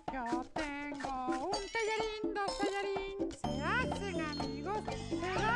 Yo tengo un tallarín, dos tallarín, se hacen amigos, pero